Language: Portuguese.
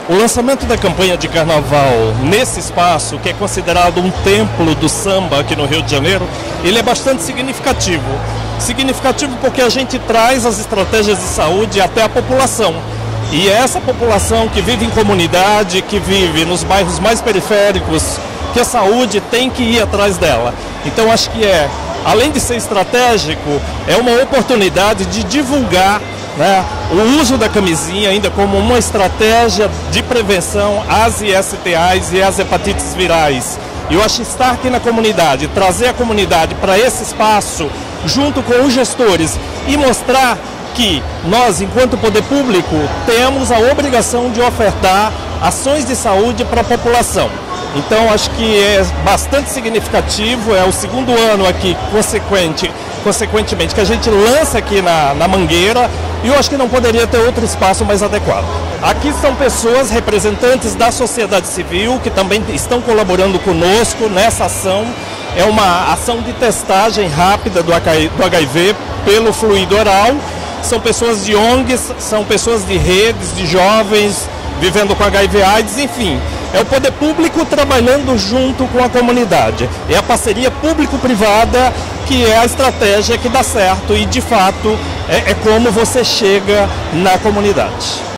O lançamento da campanha de carnaval nesse espaço, que é considerado um templo do samba aqui no Rio de Janeiro, ele é bastante significativo. Significativo porque a gente traz as estratégias de saúde até a população. E é essa população que vive em comunidade, que vive nos bairros mais periféricos, que a saúde tem que ir atrás dela. Então acho que além de ser estratégico, é uma oportunidade de divulgar, né, o uso da camisinha ainda como uma estratégia de prevenção às ISTAs e às hepatites virais. E eu acho que estar aqui na comunidade, trazer a comunidade para esse espaço, junto com os gestores, e mostrar que nós, enquanto poder público, temos a obrigação de ofertar ações de saúde para a população. Então acho que é bastante significativo, é o segundo ano aqui consequentemente que a gente lança aqui na Mangueira, e eu acho que não poderia ter outro espaço mais adequado. Aqui são pessoas representantes da sociedade civil que também estão colaborando conosco nessa ação. É uma ação de testagem rápida do HIV pelo fluido oral. São pessoas de ONGs, são pessoas de redes, de jovens vivendo com HIV/AIDS, enfim. É o poder público trabalhando junto com a comunidade. É a parceria público-privada que é a estratégia que dá certo e, de fato, é como você chega na comunidade.